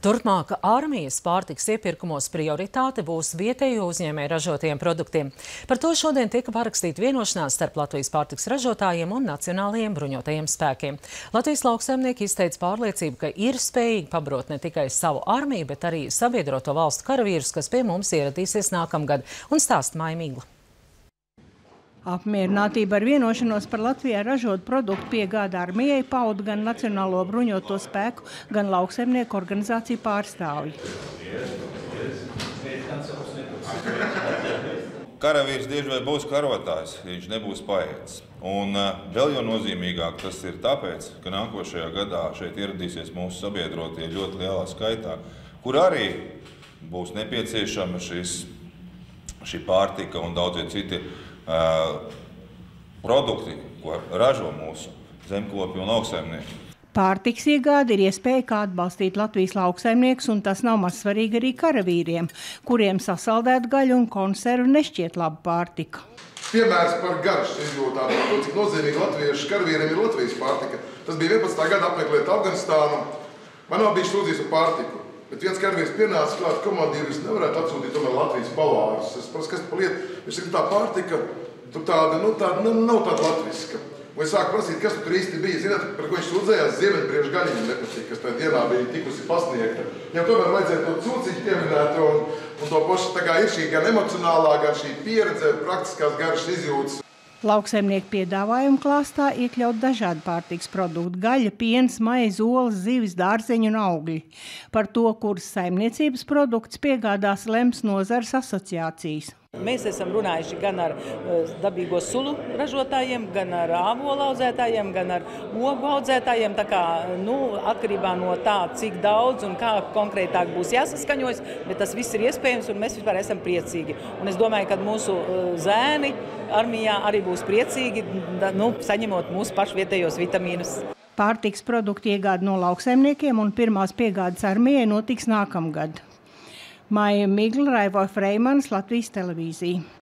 Turpmāk armijas pārtiks iepirkumos prioritāte būs vietējo uzņēmēju ražotajiem produktiem. Par to šodien tika parakstīta vienošanās starp Latvijas pārtiks ražotājiem un nacionālajiem bruņotajiem spēkiem. Latvijas lauksaimnieki izteica pārliecību, ka ir spējīgi pabarot ne tikai savu armiju, bet arī sabiedroto valstu karavīrus, kas pie mums ieradīsies nākamgad, un stāsta Maija Migla. Apmierinātība ar vienošanos par Latvijā ražotu produktu piegādi armijai pauda gan Nacionālo bruņoto spēku, gan lauksaimnieku organizāciju pārstāvji. Karavīrs diez vai būs karotājs, ja viņš nebūs paēdis. Un vēl jau nozīmīgāk tas ir tāpēc, ka nākošajā gadā šeit ieradīsies mūsu sabiedrotie ļoti lielā skaitā, kur arī būs nepieciešama šī pārtika un daudzie citi produkti, ko ražo mūsu zemkopi un lauksaimnieki. Pārtiks iegāde ir iespēja, kā atbalstīt Latvijas lauksaimniekus, un tas nav maz svarīgi arī karavīriem, kuriem sasaldēt gaļu un konservu nešķiet laba pārtika. Piemērs par garšas izjūtām, par to, cik nozīmīgi latviešu karavīriem ir Latvijas pārtika. Tas bija 11. gada apmeklēt Afganistānu. Man nav bijis sūdzības par pārtiku, bet viens karavīrs pienāca klāt komandīru, jūs nevarētu atsūtīt tomēr Latvijas pavārus. Es prasu, kas pa lietu? Viņš saka, tā pārtika, tur tāda, nav tāda latviska. Un es sāku prasīt, kas tur īsti bija. Zināt, par ko viņš sūdzējās, ziemeļbriežu gaļiņu nepatīk, kas tajā dienā bija tikusi pasniegta. Viņam tomēr vajadzēja to cūciņu pieminēt, un to pašu tā kā ir šī gan emocionālā, gan šī pieredze, praktiskās garšas izjūtas. Lauksaimnieku piedāvājumu klāstā iekļaut dažādi pārtiks produkti – gaļa, piens, maize, olas, zivis, dārzeņi un augļi. Par to, kuras saimniecības produkts piegādās, lems nozares asociācijas. Mēs esam runājuši gan ar dabīgo sulu ražotājiem, gan ar ābolu audzētājiem, gan ar ogu audzētājiem. Tā kā, atkarībā no tā, cik daudz un kā konkrētāk būs jāsaskaņojas, bet tas viss ir iespējams un mēs vispār esam priecīgi. Un es domāju, ka mūsu zēni armijā arī būs priecīgi, saņemot mūsu pašu vietējos vitamīnus. Pārtiks produktu iegāde no lauksaimniekiem un pirmās piegādes armijai notiks nākamgad. Maija Migla, Raivo Freimanis, Latvijas televīzija.